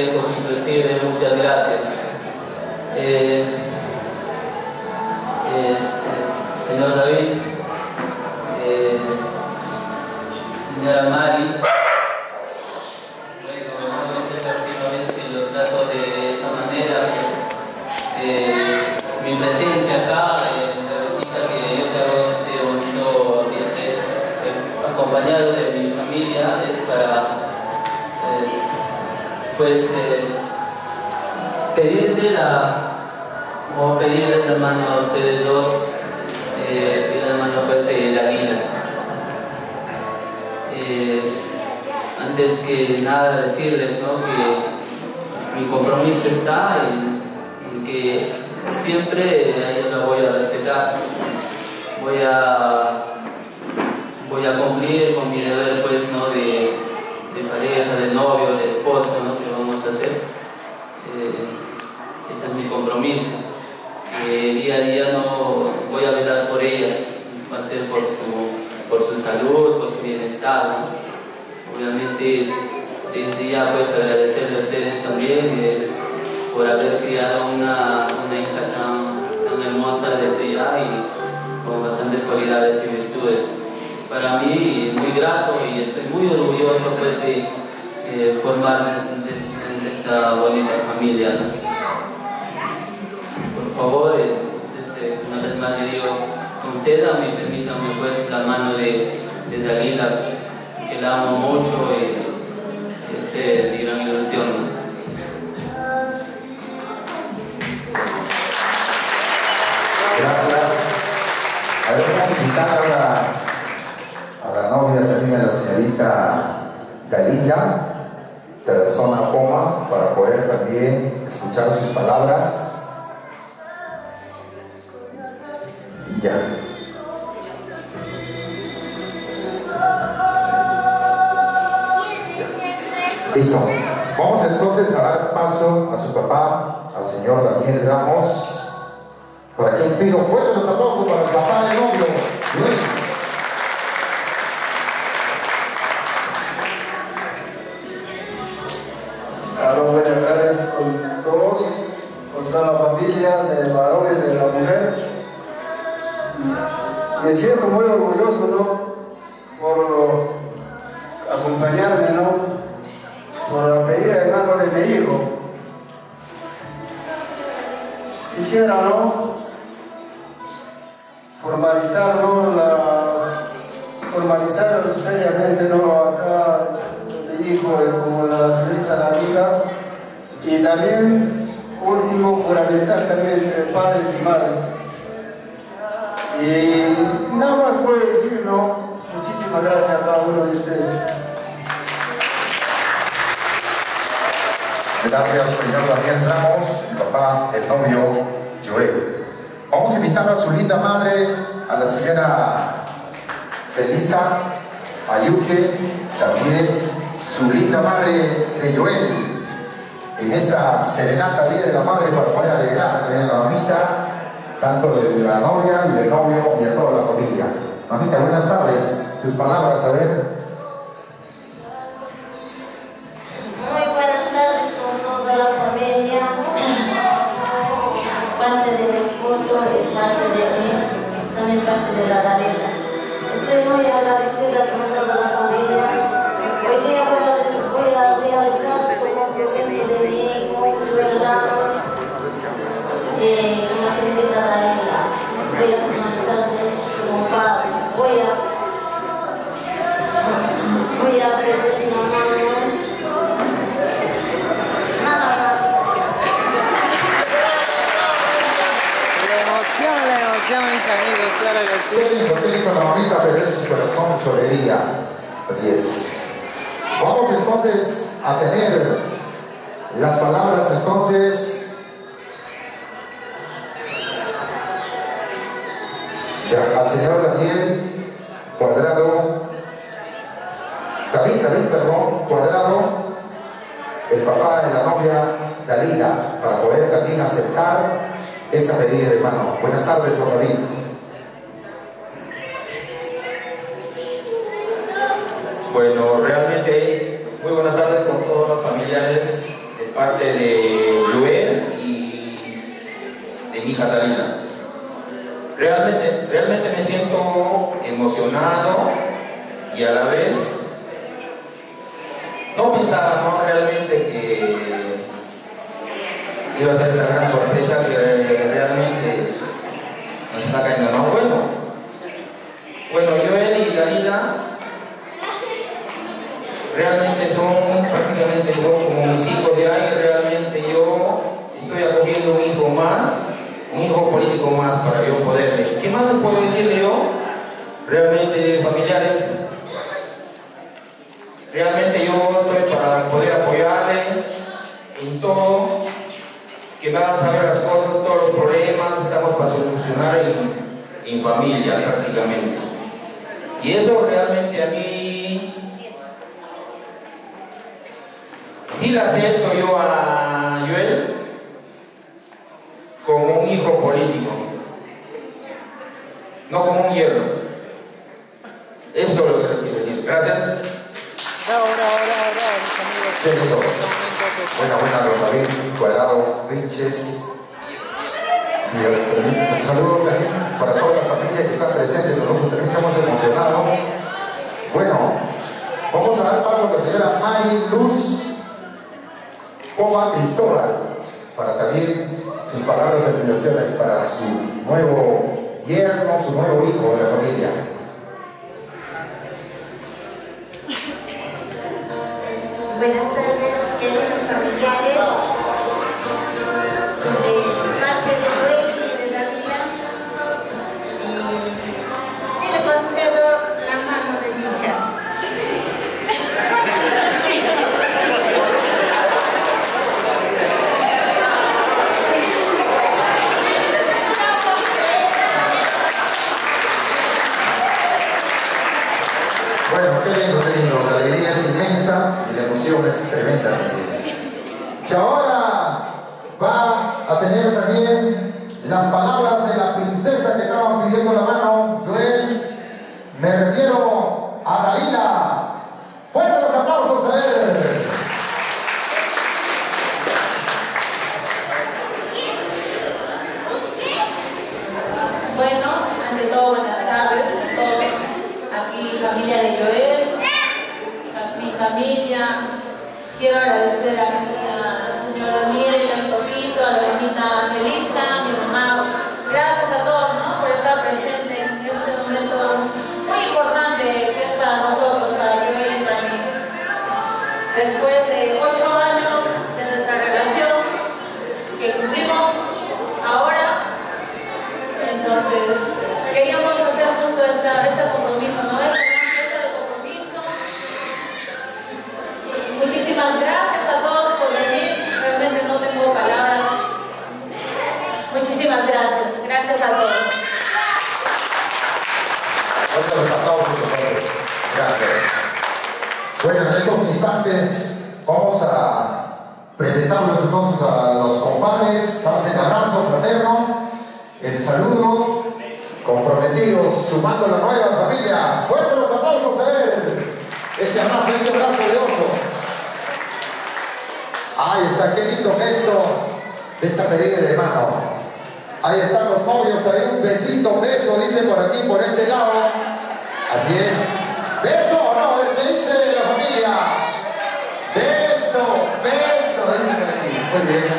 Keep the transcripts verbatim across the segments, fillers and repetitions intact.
lejos inclusive. Muchas gracias. Eh, este, señor David, eh, señora Mari, bueno, nuevamente es la última vez que los trato de esta manera, pues, eh, mi presencia acá, eh, la visita que yo te hago en este bonito ambiente, eh, acompañado de mi familia, es para eh, pues eh, pedirle la o pedirles la mano a ustedes dos, eh, pedir la mano pues de la guía. Eh, antes que nada decirles, ¿no?, que mi compromiso está en, en que siempre a ella la voy a respetar, voy a voy a cumplir con mi deber, pues, ¿no?, de, de pareja, de novio, de esposo, ¿no?, que vamos a hacer. Eh, ese es mi compromiso. Eh, día a día no voy a velar por ella, va a ser por su, por su salud, por su bienestar, ¿no? Obviamente desde ya pues agradecerle a ustedes también eh, por haber criado una, una hija tan, tan hermosa desde ya y con bastantes cualidades y virtudes. Es para mí muy grato y estoy muy orgulloso pues de eh, formar de, de esta bonita familia, ¿no? Por favor, entonces, eh, una vez más le digo, concédame y permítame pues la mano de, de Dalila, que la amo mucho y es eh, mi gran ilusión, ¿no? Gracias. Además, invitar a la, a la novia también, a la señorita Dalila, persona Poma, para poder también escuchar sus palabras. Ya. Listo. Vamos entonces a dar paso a su papá, al señor Daniel Ramos, para quien pido fuertes los aplausos para el papá del novio, Luis. Claro, buenas tardes con todos, con toda la familia, del varón y de la mujer. Me siento muy orgulloso, ¿no?, por acompañarme, ¿no?, por la pedida de mano de mi hijo. Quisiera, ¿no?, formalizar, ¿no?, la, formalizar seriamente, ¿no?, acá mi hijo como la señorita Dalila, y también, último, juramentar también padres y madres. Y nada más puedo decir, ¿no?, muchísimas gracias a cada uno de ustedes. Gracias, señor Daniel Ramos, el papá del novio Joel. Vamos a invitar a su linda madre, a la señora Felisa Ayuque, también su linda madre de Joel, en esta serenata Día de la Madre, para poder alegrar también a la mamita, tanto de la novia y del novio y a toda la familia. Mamita, buenas tardes. Tus palabras, a ver. Muy buenas tardes con toda la familia, parte del esposo y parte de mí, también parte de la Dalila. Estoy muy agradecida con toda la familia. Hoy día voy a, voy a realizar su compromiso de mi hijo, Joel Ramos, eh, con la señorita Dalila. Voy a comenzar como padre. Voy a, voy a aprender su mano. Nada más. La emoción, la emoción, mis amigos, claro que sí. Qué lindo, qué lindo la mamita, pero es su corazón, su alegría. Así es. Vamos entonces a tener las palabras entonces ya, al señor Daniel Cuadrado, David, David, perdón, Cuadrado, el papá de la novia Dalila, para poder también aceptar esta pedida de mano. Buenas tardes, don David. Bueno, realmente muy buenas tardes con todos los familiares de parte de Joel y de mi hija Dalila. Realmente, realmente me siento emocionado y a la vez no pensaba, ¿no? Realmente que iba a ser una gran sorpresa que realmente nos está cayendo, ¿no? Bueno, bueno, Joel y Dalila realmente son, prácticamente son como mis hijos de ahí. Realmente yo estoy acogiendo un hijo más, un hijo político más para yo poderle. ¿Qué más les puedo decirle yo? Realmente, familiares, realmente yo estoy para poder apoyarle en todo, que me hagan saber las cosas, todos los problemas, estamos para solucionar en, en familia prácticamente. Y eso realmente a mí sí le acepto yo a Joel como un hijo político, no como un hierro. Eso es lo que le quiero decir. Gracias. Ahora, ahora, ahora, mis amigos. Qué lindo. Buena, buena, don David Cuadrado Vinches. Dios, un saludo también para toda la familia que está presente. Nosotros también estamos emocionados. Bueno, vamos a dar paso a la señora Mari Luz Coma Cristóbal para también sus palabras de felicitaciones para su nuevo yerno, su nuevo hijo de la familia. Buenas tardes, queridos familiares, de parte de Joel y de Dalila. Sí le concedo la mano de mi hija. Bueno, qué lindo, qué lindo. La alegría es inmensa y la emoción es tremenda. Y ahora va a tener también las palabras de la princesa que estaban pidiendo la mano. Joel, me refiero a Dalila. ¡Fuerte los aplausos a él! Bueno, ante todo, buenas tardes a todos. Aquí, familia de Joel, a mi familia. Quiero agradecer aquí al señor Daniel, a mi papito, a la hermanita Melissa, a mi mamá. Gracias a todos, ¿no?, por estar presentes en este momento muy importante que es para nosotros, para Joel y para mí. Después de ocho años de nuestra relación, que cumplimos ahora, entonces queríamos hacer justo esta, este compromiso, ¿no? Esta fiesta de compromiso. Muchísimas gracias a todos por venir. Realmente no tengo palabras. Muchísimas gracias. Gracias a todos. Fuerte los aplausos, señores. Gracias. Bueno, en estos instantes vamos a presentarnos entonces a los compadres. Vamos el abrazo fraterno, el saludo, comprometidos, sumando la nueva familia. Fuerte los aplausos a él. Ese abrazo, ese abrazo de oso. Ahí está, qué lindo gesto de esta pedida de mano. Ahí están los novios, también un besito, beso, dice por aquí, por este lado. Así es. ¿Beso o no? ¿Qué dice la familia? Beso, beso, dice por aquí. Muy bien.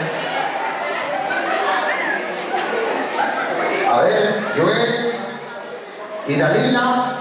A ver, Joel y Dalila.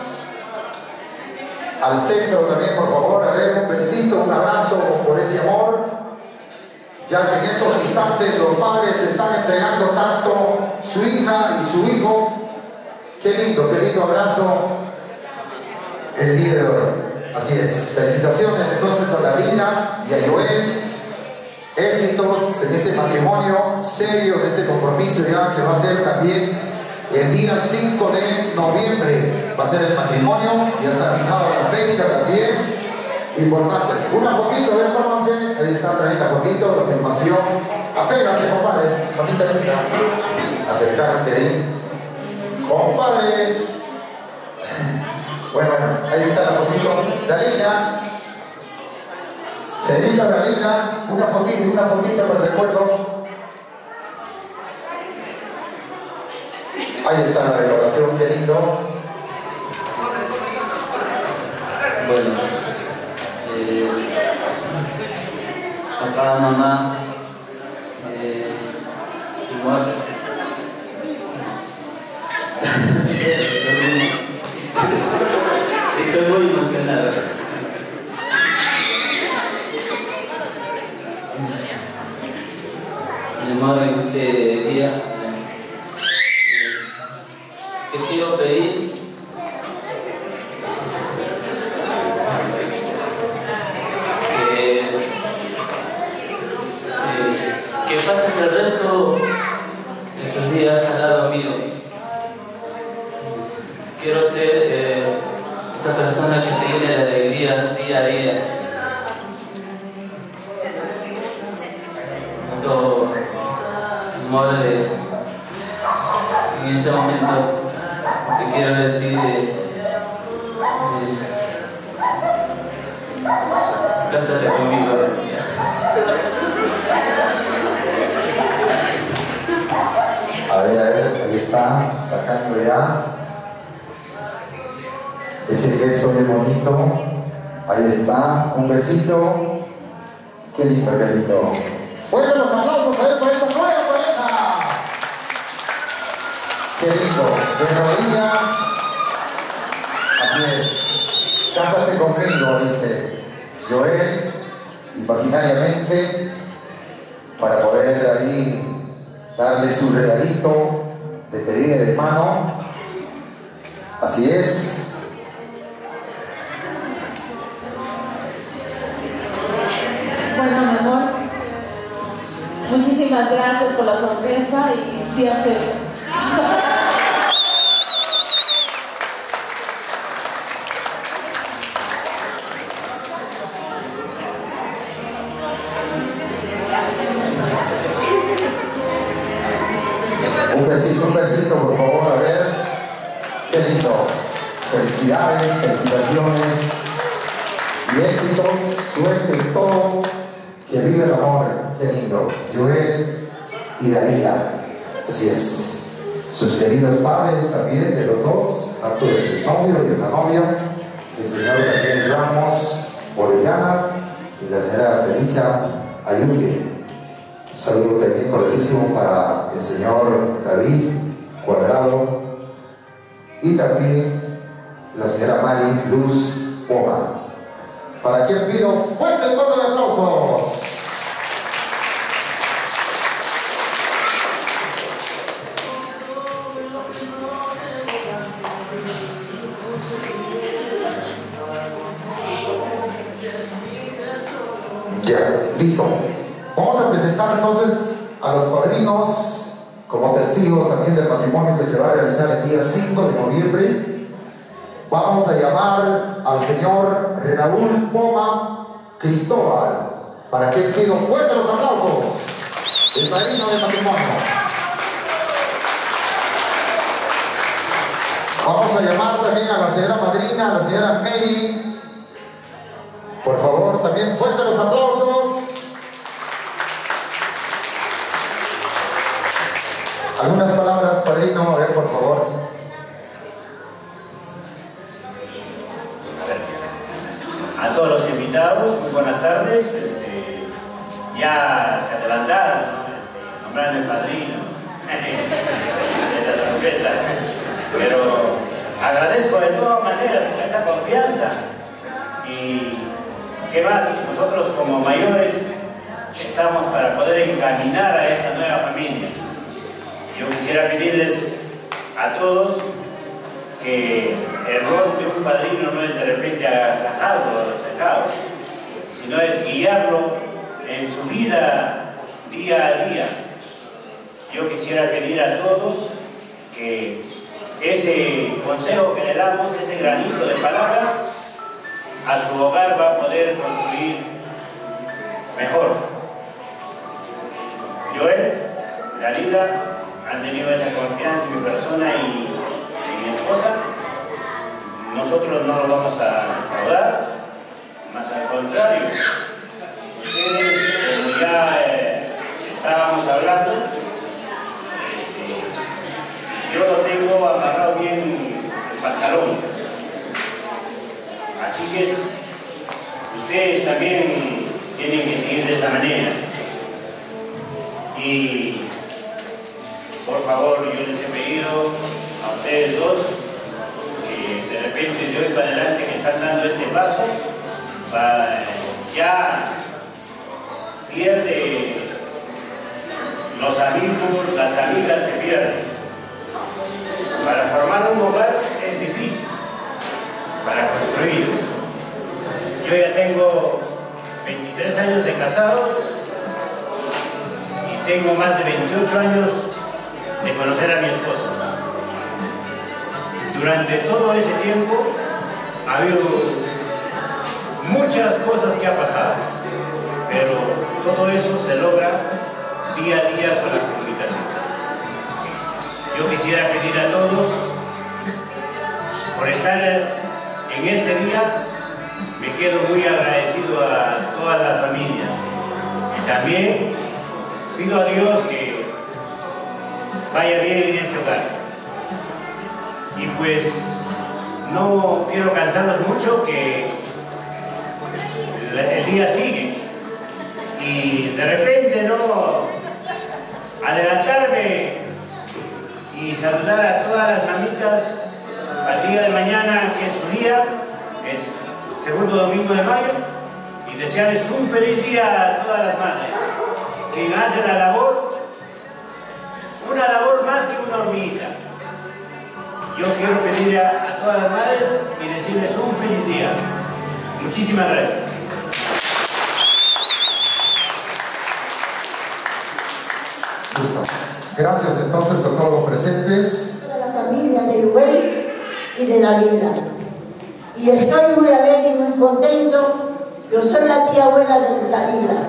Al centro también, por favor. A ver, un besito, un abrazo por ese amor. Ya que en estos instantes los padres están entregando tanto su hija y su hijo. Qué lindo, qué lindo abrazo el día de hoy. Así es. Felicitaciones entonces a Dalila y a Joel. Éxitos en este matrimonio serio, en este compromiso ya que va a ser también el día cinco de noviembre. Va a ser el matrimonio, ya está fijada la fecha también. Importante. Una fotito, a ver, tómanse. Ahí está también la fotito, la filmación. Apéganse, compadres. Mamita linda. Acercarse ahí. Compadre. Bueno, bueno, ahí está la fotito. Dalila. Sevilla de la Liga, una fotita, una fotita para el recuerdo. Ahí está la decoración, qué lindo. Bueno, eh, papá, mamá, eh, igual. Estoy muy emocionado. Mi amor, en este día eh, te quiero pedir que, eh, que pases el resto de tus días al lado mío. Quiero ser eh, esa persona que te llene de alegrías día a día. Eso, amor, eh, en este momento te quiero decir, eh, eh, cásate conmigo. A ver, a ver, ahí está, sacando ya ese gesto muy bonito. Ahí está, un besito. Qué lindo, qué lindo. Fuerte los aplausos a ver por esta nueva pareja. Qué lindo, de rodillas. Así es. Cásate conmigo, dice Joel, imaginariamente, para poder ahí darle su regalito de pedida de mano. Así es. Bueno, mi amor, muchísimas gracias por la sorpresa y sí acepto. Un besito, un besito, por favor, a ver. Qué lindo. Felicidades, felicitaciones y éxitos, suerte y todo. Que vive el amor. Qué lindo. Joel y Dalila. Así es. Sus queridos padres también, de los dos, tanto del novio y de la novia, el señor Daniel Ramos Orellana y la señora Felisa Ayuque. Un saludo también cordialísimo para el señor David Cuadrado y también la señora Mari Luz Poma. Para quien pido fuerte el voto de aplausos. Ya, listo. Vamos a presentar entonces a los padrinos como testigos también del matrimonio que se va a realizar el día cinco de noviembre. Vamos a llamar al señor Raúl Poma Cristóbal, para que pido fuerte los aplausos, el padrino del matrimonio. Vamos a llamar también a la señora madrina, a la señora Mary. Por favor, también fuerte los aplausos. Algunas palabras, padrino, a ver, por favor. A todos los invitados, muy buenas tardes. Este, ya se adelantaron, este, nombraron el padrino. Esta sorpresa. Pero agradezco de todas maneras esa confianza. Y qué más, nosotros como mayores estamos para poder encaminar a esta nueva familia. Yo quisiera pedirles a todos que el rol de un padrino no es de repente agasajarlo a los sacados, sino es guiarlo en su vida día a día. Yo quisiera pedir a todos que ese consejo que le damos, ese granito de palabra, a su hogar va a poder construir mejor. Joel, Dalila, han tenido esa confianza en mi persona y en mi esposa. Nosotros no lo vamos a defraudar, más al contrario, ustedes, como ya eh, estábamos hablando, yo lo tengo amarrado bien el pantalón. Así que es, ustedes también tienen que seguir de esa manera. Y por favor, yo les he pedido a ustedes dos que de repente de hoy para adelante que están dando este paso, para, ya pierde los amigos, las amigas se pierden. Para formar un hogar es difícil, para construir. Yo ya tengo veintitrés años de casados y tengo más de veintiocho años de conocer a mi esposa. Durante todo ese tiempo ha habido muchas cosas que ha pasado, pero todo eso se logra día a día con la comunicación. Yo quisiera pedir a todos por estar en este día. Me quedo muy agradecido a todas las familias y también pido a Dios que vaya bien en este hogar. Y pues no quiero cansarlos mucho, que el, el día sigue y de repente no adelantarme y saludar a todas las mamitas al día de mañana, que es su día, es segundo domingo de mayo, y desearles un feliz día a todas las madres, quien hace la labor, una labor más que una hormiguita. Yo quiero pedir a, a todas las madres y decirles un feliz día. Muchísimas gracias. Listo. Gracias entonces a todos los presentes. A la familia de Yuel y de Dalila. Y estoy muy alegre y muy contento. Yo soy la tía abuela de Dalila.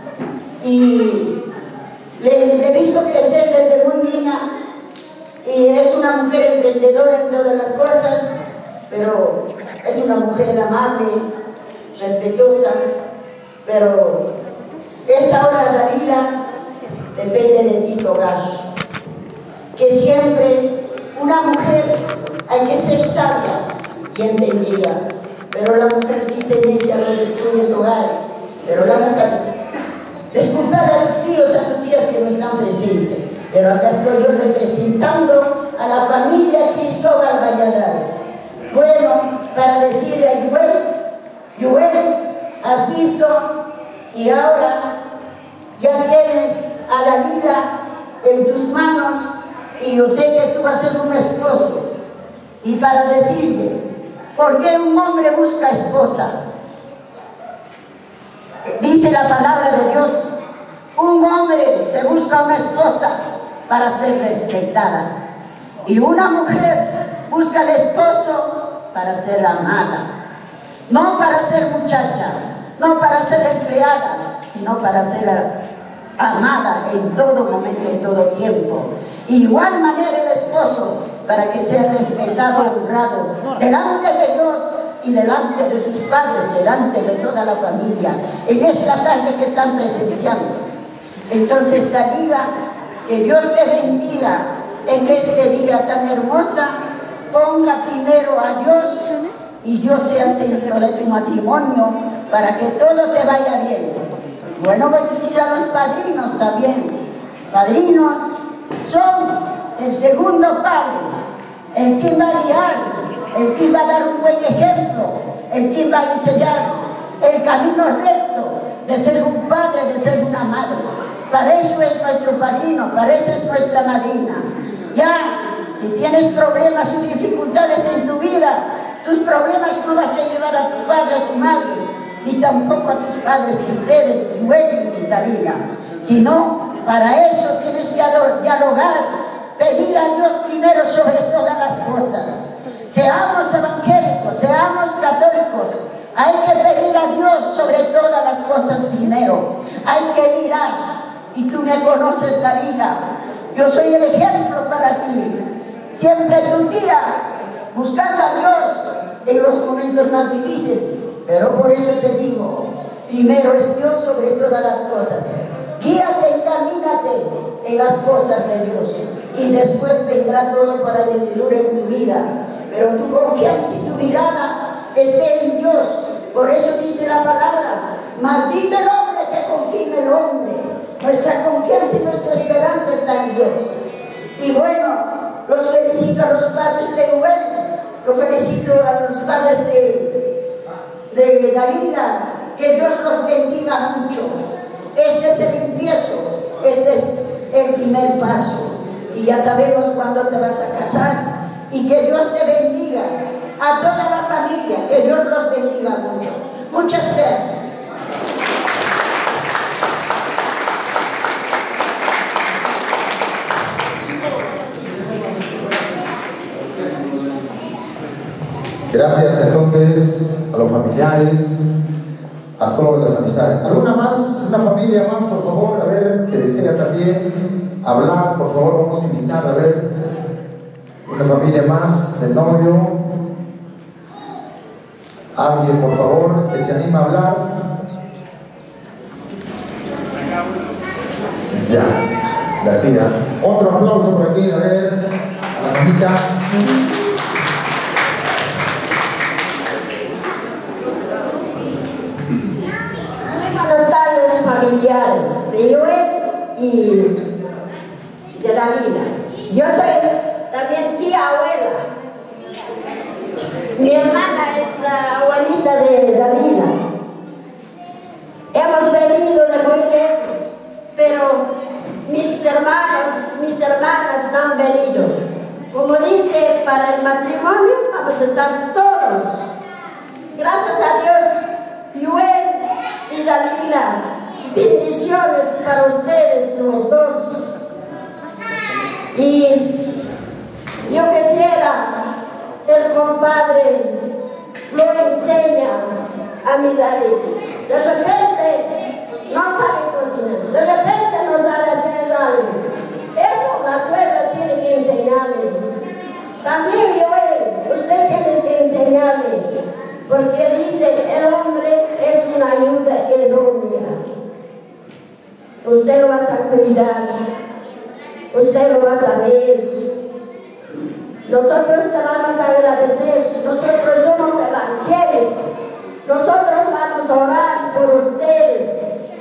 Y le, le he visto crecer desde muy niña. Y es una mujer emprendedora en todas las cosas, pero es una mujer amable, respetuosa. Pero es ahora Dalila, depende de Tito Gas, que siempre una mujer hay que ser sabia y entendida, pero la mujer dice necia no destruye su hogar, pero la no sabes. Disculpar a tus tíos, a tus tías que no están presentes, pero acá estoy yo representando a la familia Cristóbal Valladares. Bueno, para decirle a Yuel, Yuel, has visto y ahora ya tienes a Dalila en tus manos y yo sé que tú vas a ser un esposo. Y para decirle, ¿por qué un hombre busca esposa? Dice la palabra de Dios, un hombre se busca una esposa para ser respetada y una mujer busca al esposo para ser amada, no para ser muchacha, no para ser empleada, sino para ser amada en todo momento, en todo tiempo. Igual manera el esposo, para que sea respetado, honrado, delante de Dios y delante de sus padres, delante de toda la familia, en esta tarde que están presenciando. Entonces, Dalila, que Dios te bendiga en este día tan hermosa, ponga primero a Dios y Dios sea centro de tu matrimonio para que todo te vaya bien. Bueno, voy a decir a los padrinos también. Padrinos son el segundo padre, el que va a guiar, el que va a dar un buen ejemplo, el que va a enseñar el camino recto de ser un padre, de ser una madre. Para eso es nuestro padrino, para eso es nuestra madrina. Ya, si tienes problemas y dificultades en tu vida, tus problemas no vas a llevar a tu padre, a tu madre, ni tampoco a tus padres, de ustedes, Yuel y Dalila, sino para eso tienes que dialogar, pedir a Dios primero sobre todas las cosas. Seamos evangélicos, seamos católicos, hay que pedir a Dios sobre todas las cosas primero. Hay que mirar, y tú me conoces, Dalila, yo soy el ejemplo para ti. Siempre tu tía, buscando a Dios en los momentos más difíciles. Pero por eso te digo, Primero es Dios sobre todas las cosas. Guíate, encamínate en las cosas de Dios. Y después vendrá todo para añadidura en tu vida. Pero tu confianza y tu mirada esté en Dios. Por eso dice la palabra: maldito el hombre que confía en el hombre. Nuestra confianza y nuestra esperanza está en Dios. Y bueno, los felicito a los padres de Uel, los felicito a los padres de, de Dalila, que Dios los bendiga mucho. Este es el empiezo, este es el primer paso. Y ya sabemos cuándo te vas a casar. Y que Dios te bendiga, a toda la familia, que Dios los bendiga mucho. Muchas gracias. Gracias entonces a los familiares, a todas las amistades. ¿Alguna más? ¿Una familia más, por favor? A ver, que desea también hablar, por favor, vamos a invitar a ver una familia más del novio. Alguien, por favor, que se anima a hablar. Ya, la tía. Otro aplauso por aquí, a ver, a la mamita. Buenas tardes, familiares de Joel y de Dalila. Yo soy también tía abuela. Mi hermana es la abuelita de Dalila. Hemos venido de muy lejos, pero mis hermanos, mis hermanas no han venido. Como dice, para el matrimonio vamos a estar todos. Gracias a Dios, Joel y Dalila, bendiciones para ustedes los dos. Y yo quisiera que el compadre lo enseña a mi Dalila. De repente no sabe cocinar, de repente no sabe hacer algo. Eso la suegra tiene que enseñarle. También Joel, usted tiene que enseñarle, porque dice el hombre es una ayuda idónea. Usted lo va a cuidar, usted lo va a saber. Nosotros te vamos a agradecer, nosotros somos evangélicos, nosotros vamos a orar por ustedes.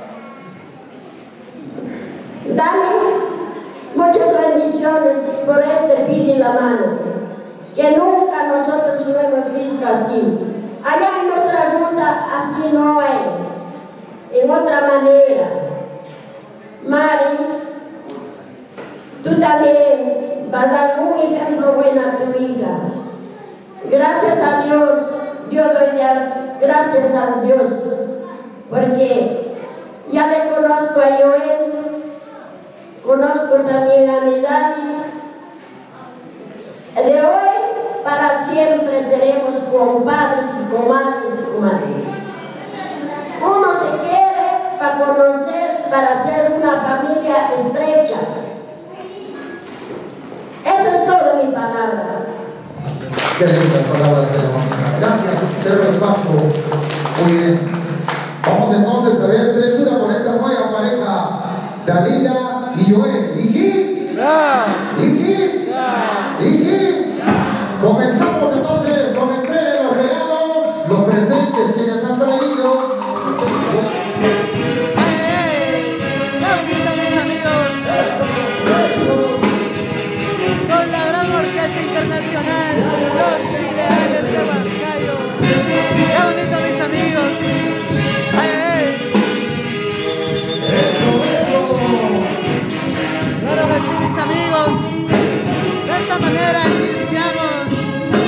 Dale muchas bendiciones por este pide la mano, que nunca nosotros lo hemos visto así. Allá en nuestra ruta así no hay, en otra manera. Mari, tú también vas a dar un ejemplo bueno a tu hija. Gracias a Dios, yo doy gracias a Dios, porque ya le conozco a Joel, conozco también a mi Dani. De hoy para siempre seremos compadres y comadres y comadres. Uno se quiere para conocer, para ser una familia estrecha. Eso es todo mi palabra. Qué lindas palabras de la mamá. Gracias, Sergio Vasco. Muy bien. Vamos entonces a ver tres una con esta nueva pareja, Dalila y Joel. ¿Iki? ¡No! ¿Iki? ¡No! ¿Iki? Comenzamos entonces con entrega de los regalos, los presentes que nos han traído. Internacional, los ideales de Huancayo. ¡Qué bonito, mis amigos! ¡Ay, ay! ¡Eso, eso! Claro que sí, mis amigos. De esta manera iniciamos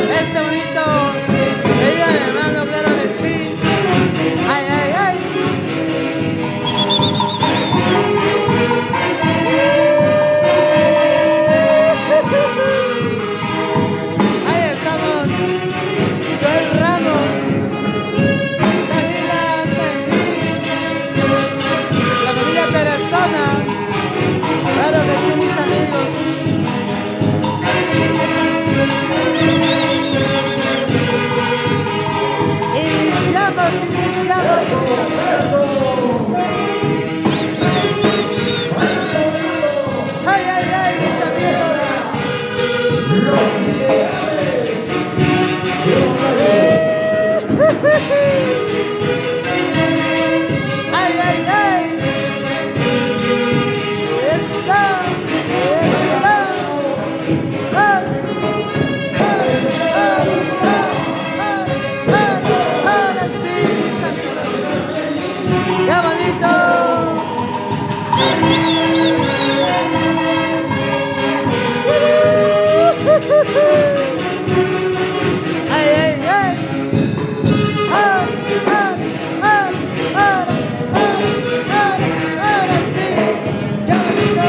Ay, ay, ay. Ah, ah, ah, ah, ah, ah, ahora sí. Qué bonito.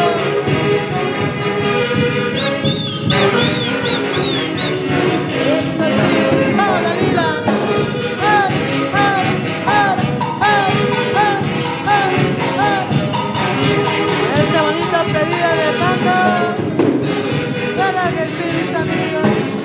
Esto sí. Vamos, Dalila. Ah, ah, ah, ah, ah, ah, ah. Este bonito pedido de mando. Claro que sí, mis amigos.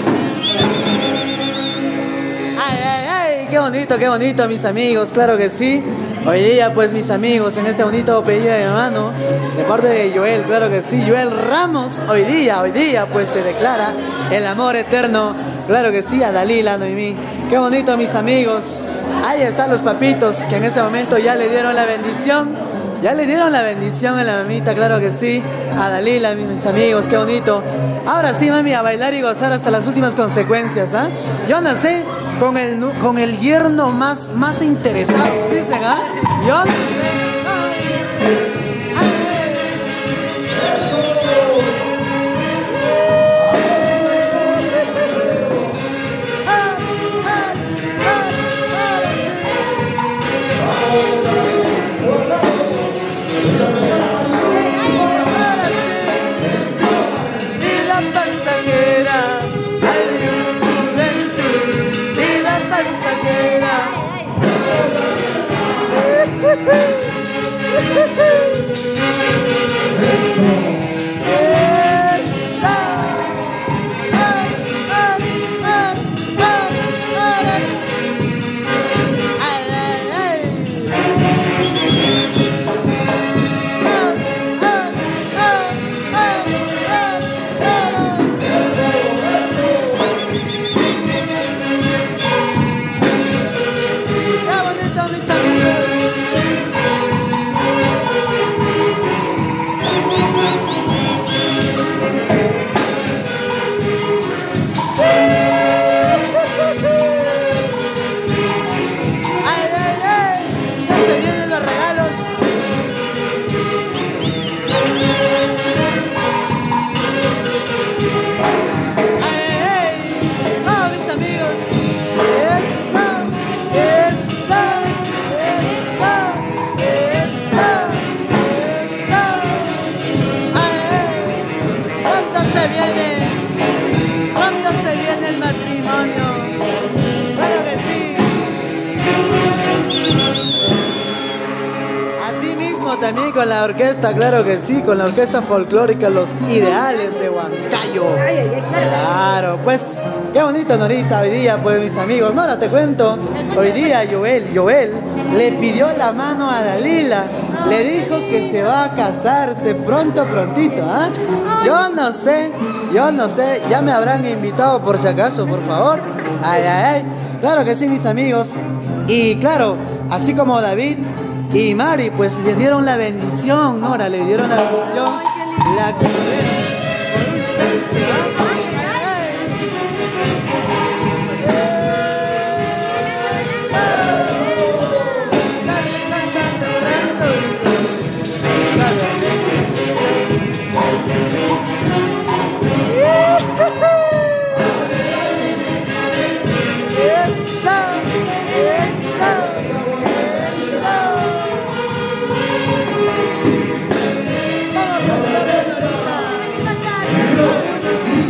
Ay, ay, ay, qué bonito, qué bonito, mis amigos, claro que sí. Hoy día, pues, mis amigos, en este bonito pedido de mano, de parte de Joel, claro que sí, Joel Ramos, hoy día, hoy día, pues, se declara el amor eterno, claro que sí, a Dalila, Noemí. Qué bonito, mis amigos. Ahí están los papitos, que en este momento ya le dieron la bendición. Ya le dieron la bendición a la mamita, claro que sí. A Dalila, mis amigos, qué bonito. Ahora sí, mami, a bailar y gozar hasta las últimas consecuencias, ¿ah? ¿eh? Yo nací con el, con el yerno más, más interesado, dicen, ¿ah? ¿eh? Yo nací. También con la orquesta, claro que sí, con la orquesta folclórica Los Ideales de Huancayo. Claro, pues, qué bonito, Norita, hoy día, pues, mis amigos. Nora, te cuento, hoy día Joel, Joel le pidió la mano a Dalila, le dijo que se va a casarse pronto, prontito, ¿ah? ¿eh? Yo no sé, yo no sé, ya me habrán invitado por si acaso, por favor. Ay, ay, ay, claro que sí, mis amigos. Y claro, así como David y Mari, pues le dieron la bendición, Nora, le dieron la bendición. La que... Thank you.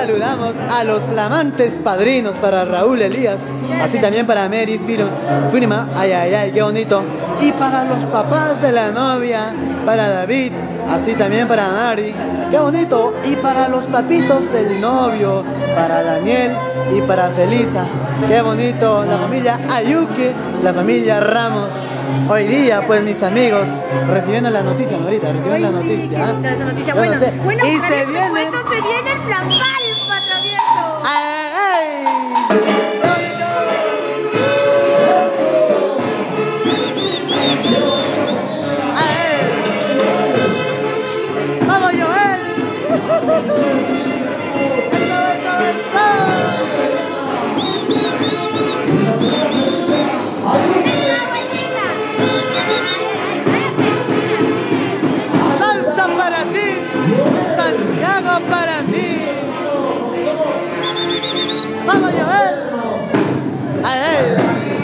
saludamos a los flamantes padrinos para Raúl Elías, así también para Mary Firma, ay, ay, ay, qué bonito. Y para los papás de la novia, para David, así también para Mari, qué bonito. Y para los papitos del novio, para Daniel y para Felisa, qué bonito. La familia Ayuque, la familia Ramos. Hoy día, pues mis amigos, recibiendo la noticia, ¿no? Ahorita, recibiendo la noticia. ¿Ah? Esa noticia, Yo bueno, no sé. bueno, Y para se este viene. momento se viene el plan palpa, travieso. ¡Ay, ay! ¡Vamos, Joel! ¡Eso, eso, eso! ¡Salsa para ti! ¡Santiago para mí! ¡Vamos, Joel! ¡Ay, ay!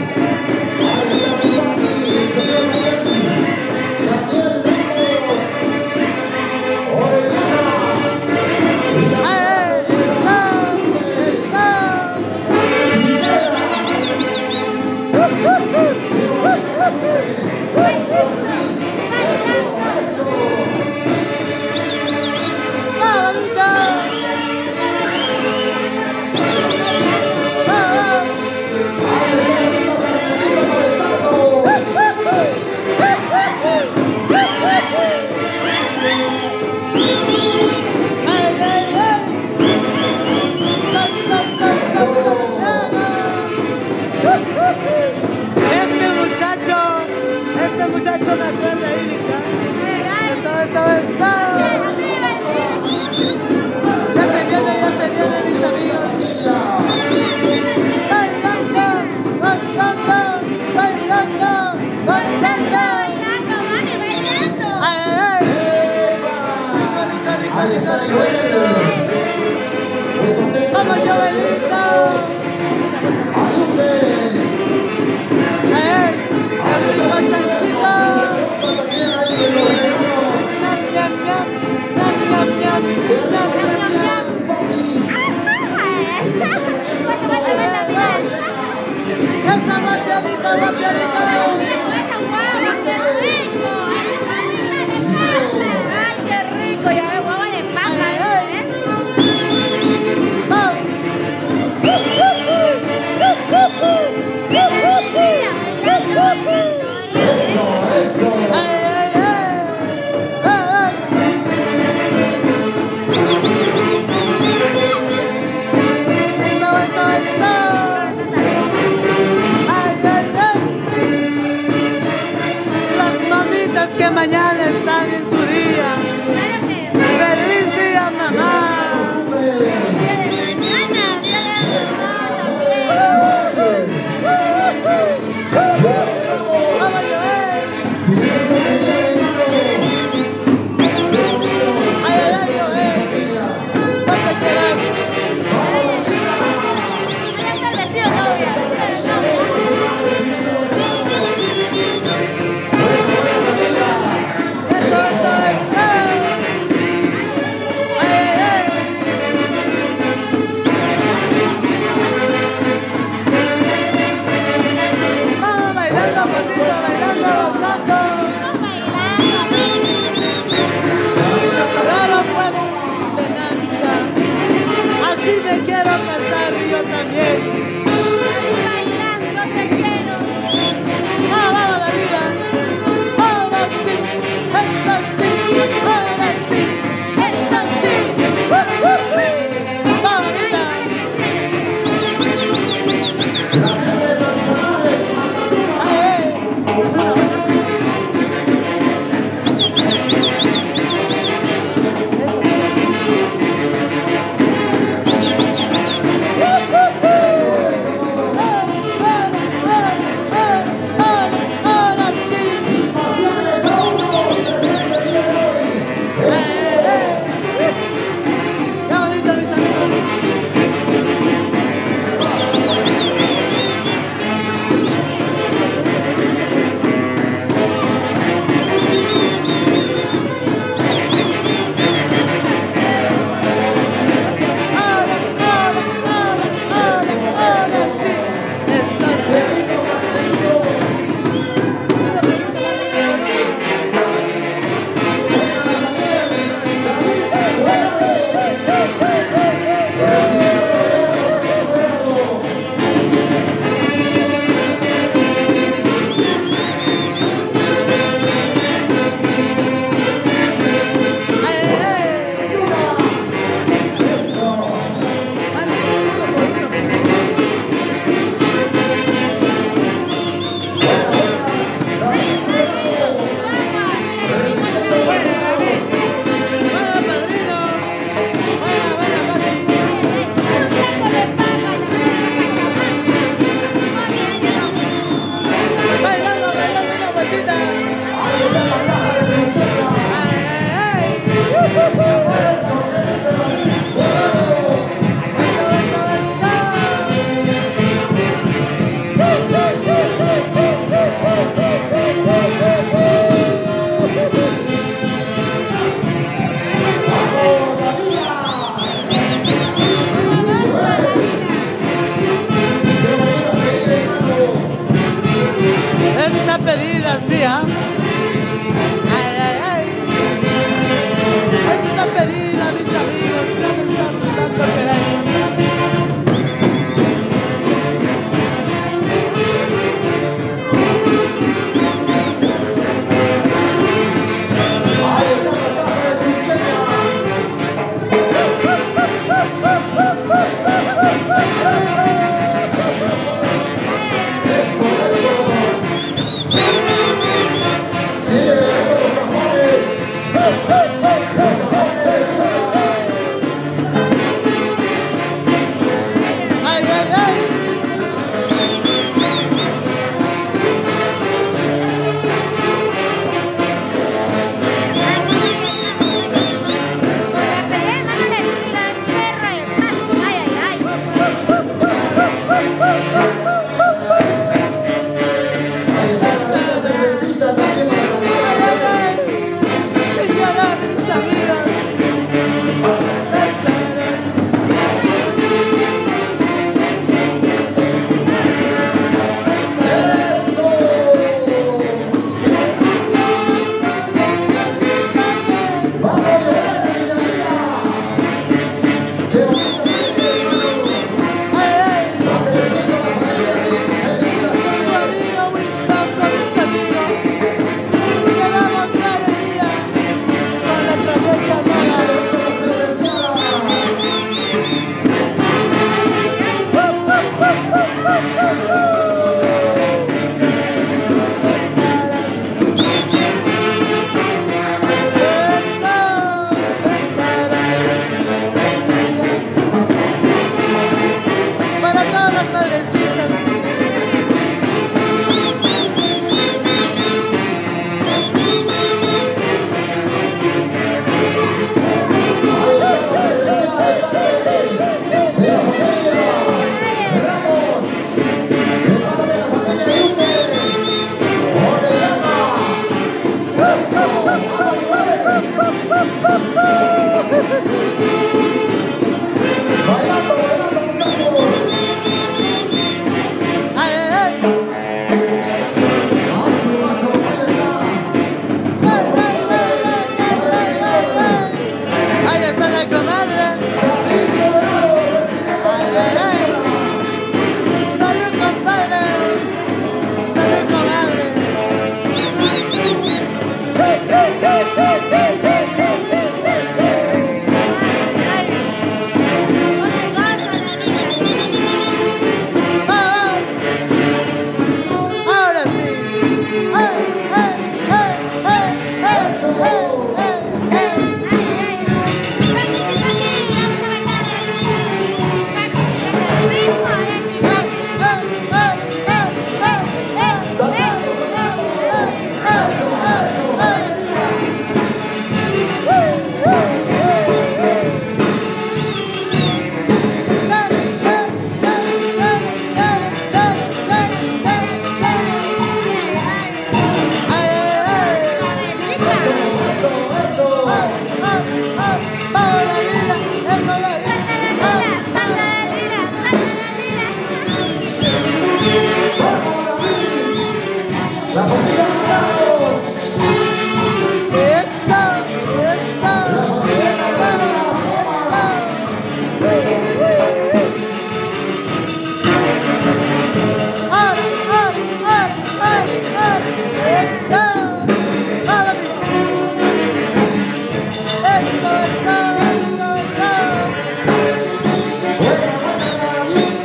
Este muchacho, este muchacho me acuerda de Ilicha. Eso, eso, eso. Ya se viene, ya se viene, mis amigos. Bailando, gozando, bailando, gozando. Ay, ay, ay. Rica, rica, rica, rica, rica. Vamos, Joelito. ¡Ay! ¡Qué rico chanchito! ¡Ñam, ñam, ñam! ¡Ñam, ñam, ñam! ¡Ñam, ñam, ñam! ¡Esa guapiadita, guapiadita! ¡Ay, qué rico! Ya veo huevo de paja, ¿eh? ¡Vamos! Que mañana están en su día. ¡Feliz día, mamá! Día de mañana, día de mamá también. ¡Vamos, Joel! ¡Ay, ay, ay, Joel! ¿Dónde quedas? Voy a estar vestido novia, vestido de novia. ¡Eso, eso, eso! ¡Ay, ay, ay! ¡Vamos bailando, papito, bailando, gozando! Claro, pues, venancia. Así me quiero casar yo también. Bailando te quiero. ¡Vamos, vamos, David! ¡Ahora sí! ¡Eso sí! ¡Ahora sí! ¡Eso sí! ¡Uh, uh, uh! ¡Vamos, vida! ¡Ay, ay! ahora sí, ¿ah? Ay, ay, ay. Esta pedida, mis amigos, ya me está gustando que la...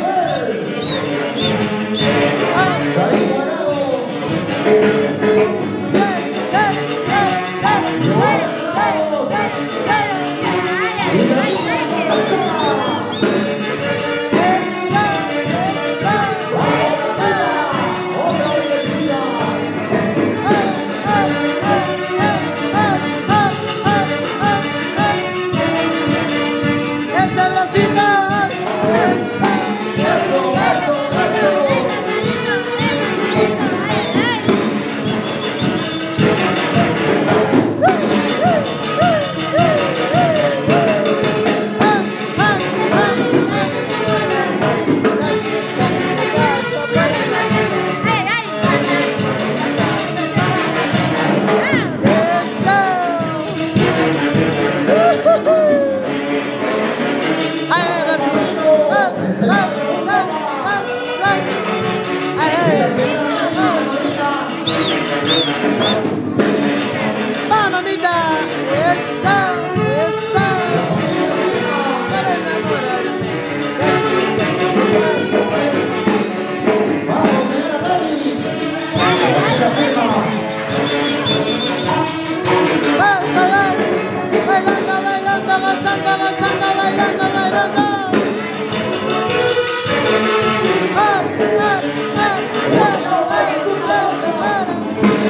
Thank you. ¡Va, mamita! ¡Esa! ¡Esa! Para enamorarme, casi, casi te paso para enamorarme. ¡Vamos, señora Mary! ¡Vas, vas! Bailando, bailando, gozando, gozando, bailando, bailando. ¡Ah, ah, ah, ah, ah, ah, ah!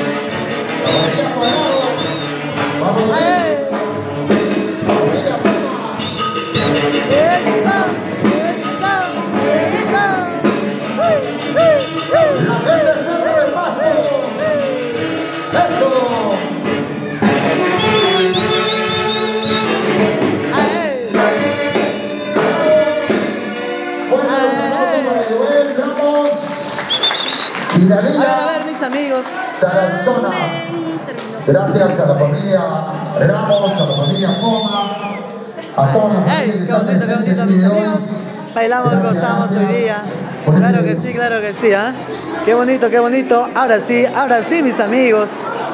¡Vamos, ¡Ay! ¡Esa! ¡Esa! ¡Esa! la gente del Cerro de Paso! ¡Eso! ¡Ay! Fuerte aplauso para Joel Ramos y A ver, a Dalila ver, mis amigos. Tarazona. Gracias a la familia Ramos, a la familia Coma, a toda la familia ¡Ey! que ¡Qué está bonito, qué presente bonito, el mis día de hoy. amigos! Bailamos, Gracias, gozamos hoy gracias día. por Claro este- que sí, claro que sí, ¿ah? ¡Qué bonito, qué bonito! Ahora sí, ahora sí, mis amigos.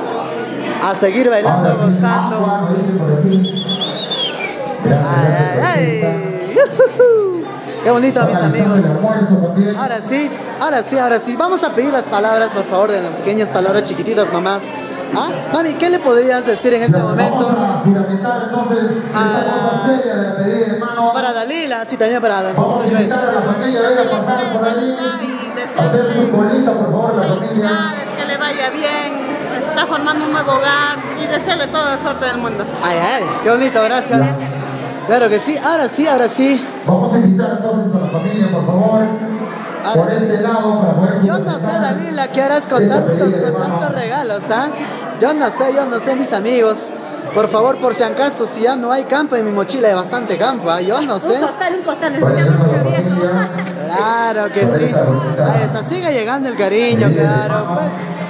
A seguir bailando, Ahora sí, gozando. agua, nos dice por aquí. Gracias, ¡Ay, gracias por ay, estar. ay! ¡Yujú! ¡Qué bonito, mis Realizando amigos! el almuerzo también. Ahora sí, ahora sí, ahora sí. Vamos a pedir las palabras, por favor, de las pequeñas palabras chiquititas nomás. ¿Ah? Mami, ¿qué le podrías decir en este Vamos momento a juramentar entonces esta Ah. cosa seria de la pedida de mano. para Dalila? Sí, también para Vamos a invitar a la familia de ella a pasar por ahí, hacer su colita, por favor, la familia. Felicidades, que le vaya bien, está formando un nuevo hogar y desearle toda la suerte del mundo. Ay, ay, qué bonito, gracias. Claro que sí, ahora sí, ahora sí. Vamos a invitar entonces a la familia, por favor, Ahora por sí. este lado para poder Yo no sé, Dalila, ¿qué harás con esta tantos, pedida de con mano. tantos regalos, ah? Yo no sé, yo no sé, mis amigos. Por favor, por si acaso, si ya no hay campo en mi mochila, hay bastante campo, ¿ah? Yo no sé. Un costal, un costal, Para necesitamos esta un familia, Claro que por sí. esta bonita Ahí está, sigue llegando el cariño, pedida de claro, mano. pues.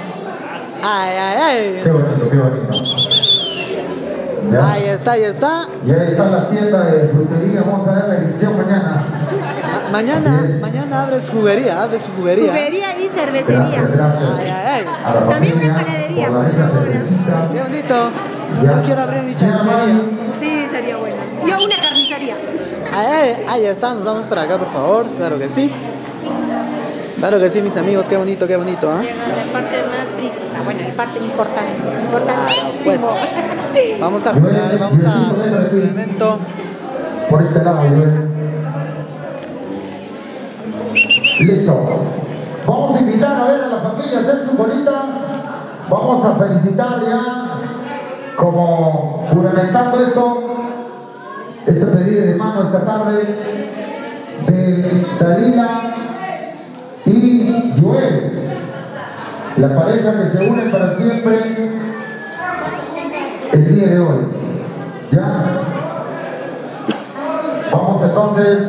Ay, ay, Qué ay. bonito, qué bonito. ¿Ya? Ahí está, ahí está. Y ahí está la tienda de frutería, vamos a dar la dirección mañana. Ma- mañana, Así es. mañana abres juguería, abres juguería. Juguería y Gracias, cervecería. gracias. Ay, ay, ay. A la También una familia, panadería, por la por rica favor. cervecita. Qué bonito. Ya. Yo quiero abrir mi Se llama chanchería. Sí, sería bueno. Yo una carnicería. Ay, ay, ahí está, nos vamos para acá, por favor. Claro que sí. Claro que sí, mis amigos, qué bonito, qué bonito, ¿ah? Llegando la parte más física, bueno, la parte importante, Pues importantísimo. vamos a jugar, vamos a hacer un evento. Por este lado, Joel. Listo. Vamos a invitar a ver a la familia a hacer su bolita. Vamos a felicitar ya, como juramentando esto, este pedido de mano esta tarde de Dalila y Joel, la pareja que se une para siempre el día de hoy. ¿Ya? Vamos entonces.